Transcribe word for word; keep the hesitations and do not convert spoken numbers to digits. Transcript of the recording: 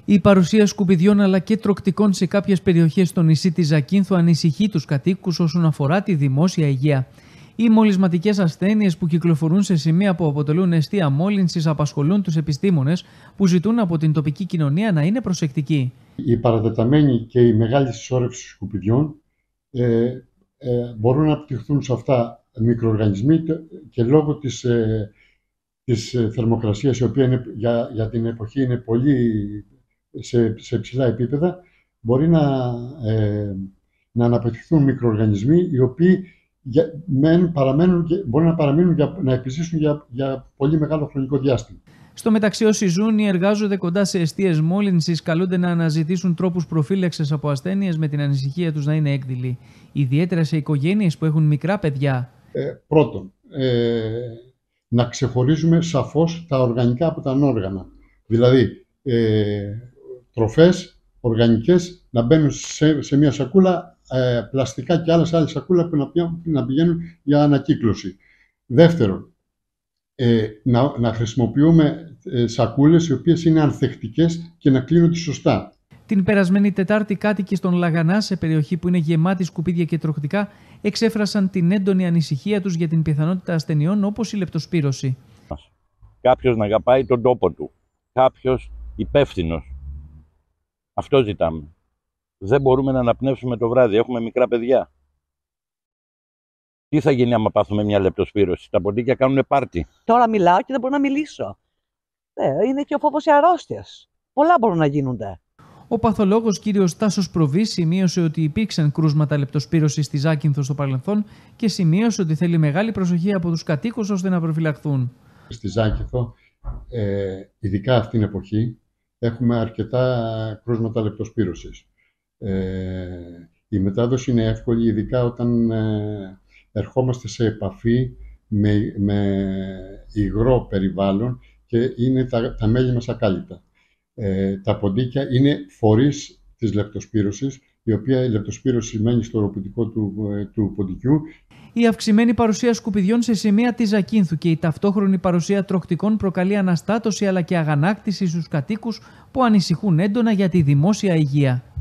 Η παρουσία σκουπιδιών αλλά και τροκτικών σε κάποιες περιοχές στο νησί της Ζακίνθου ανησυχεί τους κατοίκους όσον αφορά τη δημόσια υγεία. Οι μολυσματικές ασθένειες που κυκλοφορούν σε σημεία που αποτελούν αιστεία μόλυνσης απασχολούν τους επιστήμονες που ζητούν από την τοπική κοινωνία να είναι προσεκτική. Η παρατεταμένη και η μεγάλη συσσόρευση σκουπιδιών ε, ε, μπορούν να απτυχθούν σε αυτά μικροοργανισμοί και λόγω της, ε, της θερμοκρασίας, η οποία είναι, για, για την εποχή είναι πολύ σε, σε ψηλά επίπεδα, μπορεί να, ε, να αναπτυχθούν μικροοργανισμοί οι οποίοι για, μεν, παραμένουν, μπορεί να παραμείνουν για, να επιζήσουν για, για πολύ μεγάλο χρονικό διάστημα. Στο μεταξύ, όσοι ζουν ή εργάζονται κοντά σε αιστείες μόλυνσης καλούνται να αναζητήσουν τρόπους προφύλαξης από ασθένειες με την ανησυχία τους να είναι έκδηλοι, ιδιαίτερα σε οικογένειες που έχουν μικρά παιδιά. Ε, πρώτον, ε, να ξεχωρίζουμε σαφώς τα οργανικά από τα ανόργανα. Δηλαδή, ε, τροφές οργανικές να μπαίνουν σε, σε μια σακούλα, ε, πλαστικά και άλλες άλλες σακούλα που να, να πηγαίνουν για ανακύκλωση. Δεύτερον, ε, να, να χρησιμοποιούμε ε, σακούλες οι οποίες είναι ανθεκτικές και να κλείνονται σωστά. Την περασμένη Τετάρτη, κάτοικοι στον Λαγανά, σε περιοχή που είναι γεμάτη σκουπίδια και τροχτικά, εξέφρασαν την έντονη ανησυχία τους για την πιθανότητα ασθενειών όπως η λεπτοσπύρωση. Κάποιος να αγαπάει τον τόπο του. Κάποιος υπεύθυνος. Αυτό ζητάμε. Δεν μπορούμε να αναπνεύσουμε το βράδυ. Έχουμε μικρά παιδιά. Τι θα γίνει άμα πάθουμε μια λεπτοσπύρωση? Τα ποντίκια κάνουν πάρτι. Τώρα μιλάω και δεν μπορώ να μιλήσω. Ε, είναι και ο φόβος της αρρώστιας. Πολλά μπορούν να γίνονται. Ο παθολόγος κύριος Τάσος Προβής σημείωσε ότι υπήρξαν κρούσματα λεπτοσπύρωσης στη Ζάκυνθο στο παρελθόν και σημείωσε ότι θέλει μεγάλη προσοχή από τους κατοίκους ώστε να προφυλαχθούν. Στη Ζάκυνθο, ε, ειδικά αυτήν την εποχή, έχουμε αρκετά κρούσματα λεπτοσπύρωσης. Ε, η μετάδοση είναι εύκολη, ειδικά όταν ε, ερχόμαστε σε επαφή με, με υγρό περιβάλλον και είναι τα, τα μέλη μας ακάλυπτα. Ε, τα ποντίκια είναι φορείς της λεπτοσπύρωσης, η οποία η λεπτοσπύρωση μένει στο οροπητικό του, του ποντικού. Η αυξημένη παρουσία σκουπιδιών σε σημεία της Ζακίνθου και η ταυτόχρονη παρουσία τροκτικών προκαλεί αναστάτωση αλλά και αγανάκτηση στους κατοίκους που ανησυχούν έντονα για τη δημόσια υγεία.